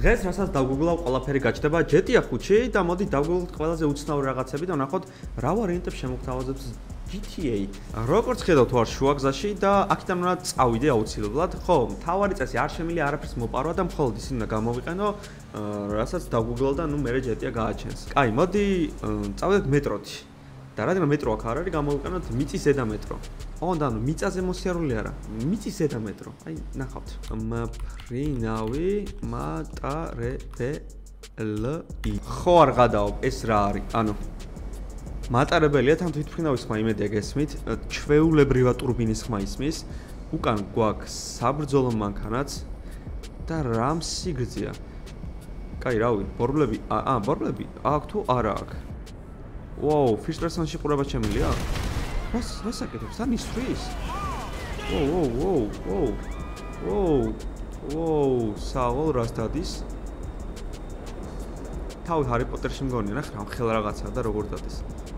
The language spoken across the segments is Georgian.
დღეს რასაც დავგუგლავ ყველაფერი გაჩნდება GTA5-ში და მოდი დავგუგლოთ ყველაზე უცნაური რაღაცები და ვნახოთ რა ვარიანტებს შემოგთავაზებს GTA. როგორც ხედავთ ვარ შუაგზაში და აქედან უნდა წავიდე აუცილებლად. ხო, მთავარი წესი არ შემიძლია არაფერს მოპარვა და მხოლოდ ისინი უნდა გამოვიყენო, რასაც დავგუგლავ და ნუ მე GTA გააჩენს. კაი, მოდი წავიდეთ მეტროთი. და რადგან მეტრო აქ არ არის, გამოვიყენოთ მიწის ზედა მეტრო. და ანუ მიწაზე მოსიარული არა, მიწის ზედა მეტრო. აი, ნახავთ. მფრინავი მატარებელი. ხო არ გადაობ, ეს რა არის? ანუ მატარებელია თან თვითმფრინავის ხმა იმედია გესმით, ჩვეულებრივა ტურბინის ხმა ისმის. უკან გვაქვს საბრძოლო მანქანაც და რამ სიგრძეა. კაი, რავი, ბორბლები, ბორბლები აქ თუ არა აქ. Wow, first person-ში ყურება შემილია? რას აკეთებს? ან ისვრის? Wow, სავალ რას დადის? თავი ჰარი პოტერში მგონია, ნახე რა მხელ რაღაცაა და როგორ დადის.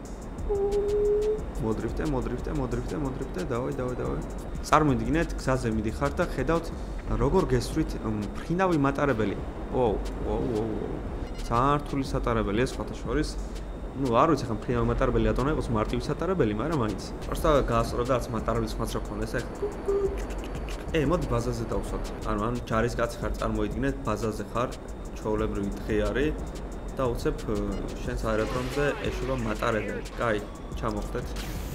მოდრიფტე, დავай. წარმოიდგინეთ, გზაზე მიდიხართ და ხედავთ როგორ გესვრით მფრინავი მატარებელი. Wow. ძალიან რთული სატარებელია სხვათა შორის. Ну, არ ვიცი ხან მფრინავი მატარებელი ატონა იყოს მარტივი სატარებელი, მაგრამ მაინც. просто გაასწრო და არც მატარებლის ხმაც რა ქონდეს, მოდი ბაზაზე დავსვათ. ან ჯარისკაცი ხარ, წარმოიდგინეთ, ბაზაზე ხარ, ჩვეულებრივი დღე არის და უცებ შენს აეროდრომზე ეშვება მატარებელი. კაი, ჩამოვხდეთ.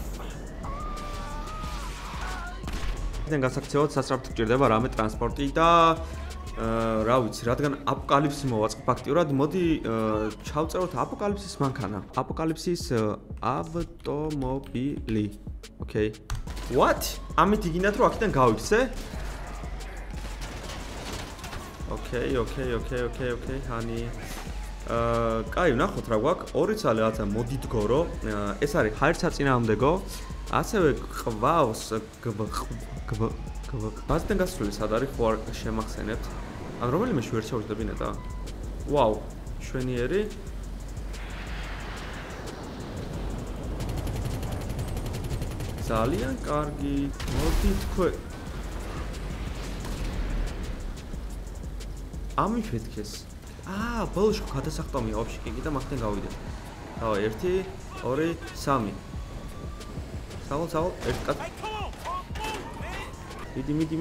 დენ გასაქცევად სასწრაფოდ გჭირდება რამე ტრანსპორტი და რა ვიცი, რადგან აპოკალიფსი მოვაწყო ფაქტიურად, მოდი ჩავწეროთ აპოკალიფსის მანქანა. აპოკალიფსის ავტომობილი. Okay. What? ამით იგინათ რომ აქედან გავიქცე? Okay, honey. კაი, ვნახოთ რა გვაქვს. ორი ცალი რაღაცა მოდიდგორო. ეს არის ჰაერსაწინააღმდეგო. ასევე ყავს ბაზიდან გასული სად არის ხო არ შემახსენებთ? ან რომელიმე შუერ ჩავждები ნეტა? ვაუ, შვენიერი. ძალიან კარგი. მოდი თქვენ. ამიფეთქეს. ბოლოში გადასახტომია ვაფშე კი და მაგდან გავიდეთ. დავაი 1 2 3. სავალ, ერთ კაც. მიდი. 1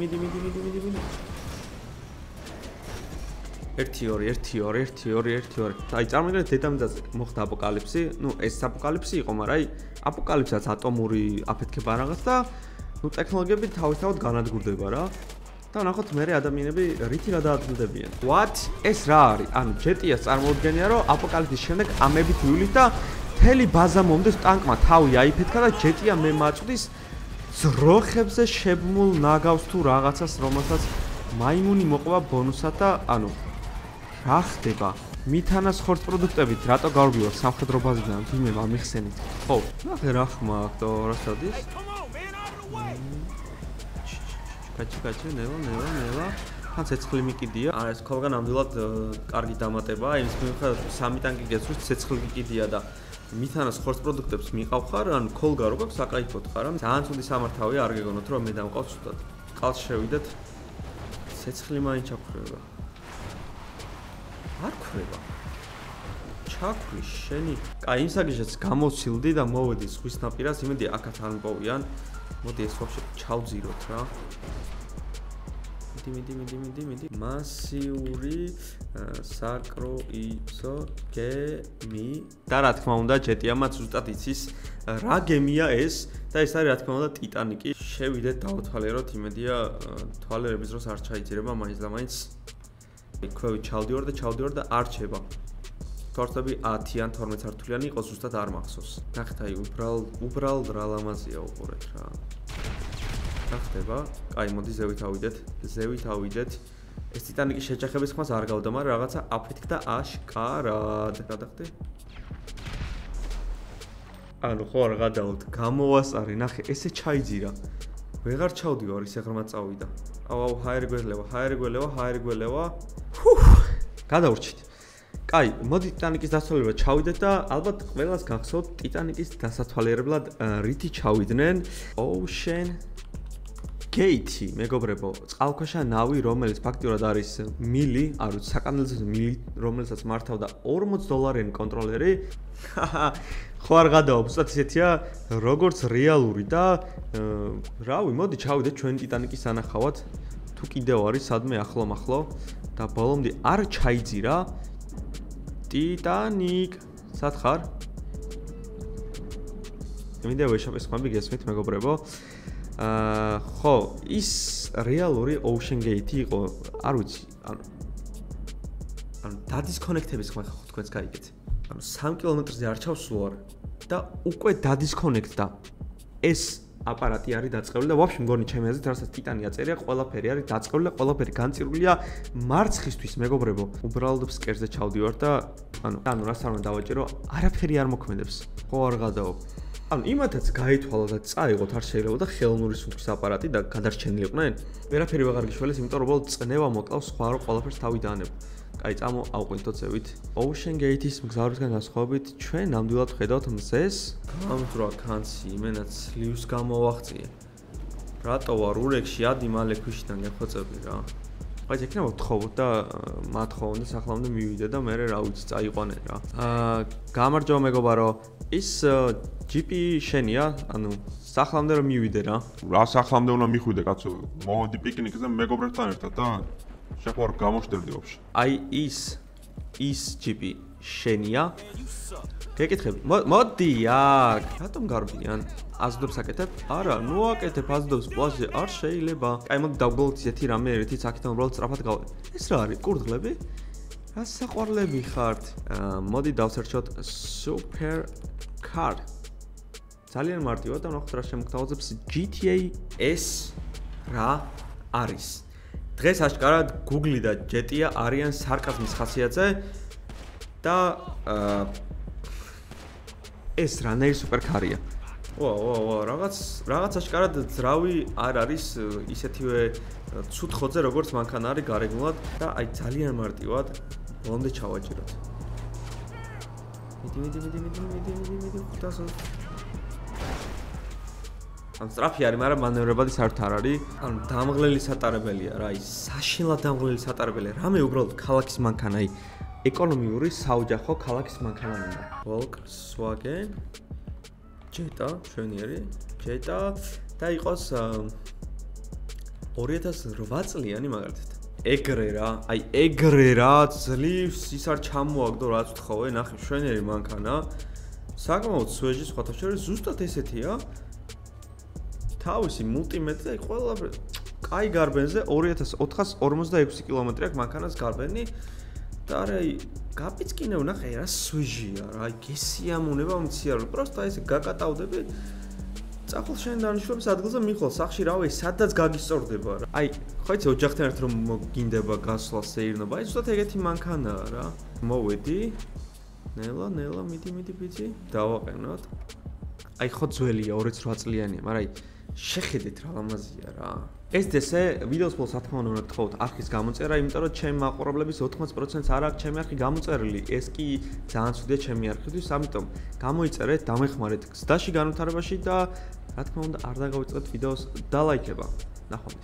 2. აი წარმოიდგინეთ დედამიწაზე მოხდა აპოკალიფსი. ნუ ეს აპოკალიფსი იყო, მაგრამ აი აპოკალიფსაც ატომური აფეთქება რაღაც და ნუ ტექნოლოგიები თავისთავად განადგურდება რა. და ნახოთ მე ადამიანები რითი გადაადგილდებიან. What? ეს რა არის? ანუ GTA-ს წარმოუდგენია რომ აპოკალიფსის შემდეგ ამებით ვივლით და მთელი ბაზა მომდეს ტანკმა თავი აიფეთქა და GTA მე მაწვდის ძროხებზე შებმულ ნაგავს თუ რაღაცას, რომელსაც მაიმუნი მოყვა ბონუსად და ანუ რა ხდება? მითანას ხორც პროდუქტებით რატო გავრბივარ სამხედრო ბაზიდან? ვინმე ამიხსენით. ხო, ნახე რა ხმა აქ და რას დადის? კაჩი, ნელა. თან ცეცხლი მიკიდია. ეს ხოლგან ნამდვილად კარგი დამატებაა. იმის მიუხედავად სამი ტანკი გეცვლის, ცეცხლი მიკიდია და მითანას ხორც პროდუქტებს მიყავ ხარ, ან ქოლგა რო გაქვს აკაიფოთ ხარ, ან ძალიან ცუდი სამართავია, არ გეგონოთ რომ მე დამყავ ცუდად. ყალს შევიდეთ. ცეცხლი მაინც ჩაქრება. არ ქრება. ჩაქვი შენი. კაი, იმ საგიჟაც გამოცილდი და მოვედი ზღვის ნაპირას, იმედი აქაც არ მპოვიან. მოდი ეს ვაფშე ჩავძიროთ რა. მიდი. მასიური საკროიცო გემი. და რა თქმა უნდა, GTA-მაც ზუსტად იცის რა გემია ეს და ეს არის რა თქმა უნდა ტიტანიკი. შევიდეთ დავთვალიეროთ, იმედია თვალერების დროს არ ჩაიძირება მაინც და მაინც. ქვევი ჩავდივარ და არ რჩება. თორსები 10 ან 12 სართულიანი იყოს ზუსტად არ მახსოვს. ნახეთ აი უბრალოდ რა ლამაზია უყურეთ რა. რა ხდება? კაი, მოდი ზევით ავიდეთ. ეს ტიტანიკის შეჯახების ხმას არ გავდა, მაგრამ რაღაცა აფეთქდა აშკარად. გადახდი? ანუ ხო არ გადავთ, გამოვასწარი, ნახე, ესე ჩაიძირა. ვეღარ ჩავდივარ, ისე ღრმა წავიდა. ჰაერი გველევა. გადავრჩით. კაი, მოდი ტიტანიკის დასათვალიერებლად ჩავიდეთ და ალბათ ყველას გახსოვთ ტიტანიკის დასათვალიერებლად რითი ჩავიდნენ? Ocean gate-ი, მეგობრებო, წყალქვეშა ნავი, რომელიც ფაქტიურად არის მილი, არ ვიცი, საკანალიზაციო მილი, რომელსაც მართავდა $40 კონტროლერი. ხო არ გადავა, უბრალოდ ისეთია, როგორც რეალური და რავი, მოდი ჩავიდეთ ჩვენ ტიტანიკის სანახავად. თუ კიდევ არის სადმე ახლო-მახლო და ბოლომდე არ ჩაიძირა ტიტანიკ. სად ხარ? მინდა ვეშაპის ხმები გესმით, მეგობრებო. ხო, ის რეალური Ocean Gate იყო, არ ვიცი, ანუ დადისკონექტების ხმა ხო თქვენს გაიგეთ. ანუ 3 კილომეტრზე არ ჩავსულარ და უკვე დადისკონექტდა. ეს აპარატი არის დაწყებული და ვაფშე მგონი ჩემი აზრით, რასაც ტიტანი აწერია, ყველაფერი არის დაწყებული და ყველაფერი განწირულია მარცხისთვის, მეგობრებო. უბრალოდ ფსკერზე ჩავდივარ და ანუ რას არ უნდა დავაჭირო, არაფერი არ მოქმედებს. ხო არ გადავა. ანუ იმათაც გაითვალა და წაიღოთ არ შეიძლება და ხელოვნური სუნთქვის აპარატი და გადარჩენილიყვნენ. ვერაფერი ვეღარ გიშველეს, იმიტომ რომ უბრალოდ წნევა მოკლავს, სხვა რო ყველაფერს თავი დაანებ. კაი, წამო ავყვინთოთ ზევით. Ocean Gate-ის მგზავრისგან განსხვავებით, ჩვენ ნამდვილად ხედავთ მზეს. გამძვრა კანცი, იმენაც ლივს გამოვაღწიე. რატო ვარ ურეკში, ადი მალე ქვიშიდან გეხვეწები რა. აი, ეკნება ვთხოვოთ და მათხოვონ და სახლამდე მივიდე და მე რა ვიცი, წაიყვანე რა. გამარჯობა მეგობარო, ის ჯიპი შენია, ანუ სახლამდე რომ მივიდე რა. რა სახლამდე უნდა მიხვიდე კაცო? მოვედი პიკნიკზე მეგობრებთან ერთად და შეყვარ გამოშტერდი ვაფშე. აი ის ჯიპი შენია? გეკითხები. მოდი აქ. რატომ გარბიან? აზრდებს აკეთებ? არა, ნუ აკეთებ აზრდებს პლაჟზე არ შეიძლება. კაი, მოდი დავგვალოთ ისეთი რამე ერთიც აქედან უბრალოდ სწრაფად გავდე. ეს რა არის? კურდღლები? რა საყვარლები ხართ? მოდი დავსერჩოთ super car. ძალიან მარტივად და ვნახოთ რა შემოგთავაზებს GTA-S რა არის. დღეს აშკარად Google და GTA არიან სარკაზმის ხასიათზე და ეს რანაირი სუპერკარია. ვა, რაღაც აშკარად ძრავი არ არის ისეთივე ცუდ ხოძე როგორც მანქანა არის გარეგნულად და აი ძალიან მარტივად ბოლომდე ჩავაჭიროთ. მიდი 500. ან სწრაფი არის, მაგრამ მანევრებადი საერთოდ არ არის. ანუ დამღლელი სატარებელია რა, ის საშინლად დამღლელი სატარებელია. რამე უბრალოდ ქალაქის მანქანა, აი ეკონომიური საოჯახო ქალაქის მანქანა მინდა. Volkswagen Jetta, შვენიერი, Jetta და იყოს 2008 წლიანი მაგალითად. ეგრე რა, ძლივს ის არ ჩამოაგდო რაც ვთხოვე, ნახე, შვენიერი მანქანა. საკმაოდ სვეჟი სხვათა შორის, ზუსტად ესეთია. თავისი მულტიმეტრი და ყველაფერი კაი გარბენზე 2446 კილომეტრი აქვს მანქანას გარბენი და აი გაპიწყინე ვნახე რა სვეჟია რა აი გესიამონება მცია რომ პროსტა ესე გაკატავდები წახვალ შენ დანიშნულების ადგილზე მიხვალ სახში რავი სადაც გაგისწორდება რა აი ხო იცი ოჯახთან ერთად რომ გინდება გასვლა სეირნობა აი ზუსტად ეგეთი მანქანაა რა მოვედი ნელა მიდი ბიძი დავაყენოთ აი ხო ძველია 28 წლიანია მაგრამ აი შეხედეთ რა ლამაზია რა. ეს ესე ვიდეოს ბოლოს რა თქმა უნდა გთხოვთ არხის გამოწერა, იმიტომ რომ ჩემი მაყურებლების 80%-ს არ აქვს ჩემი არხი გამოწერილი. ეს კი ძალიან ცუდია ჩემი არხისთვის, ამიტომ გამოიწერეთ, დამეხმარეთ გზდაში განვითარებაში და რა თქმა უნდა არ დაგავიწყდეთ ვიდეოს დალაიქება. ნახვამდის.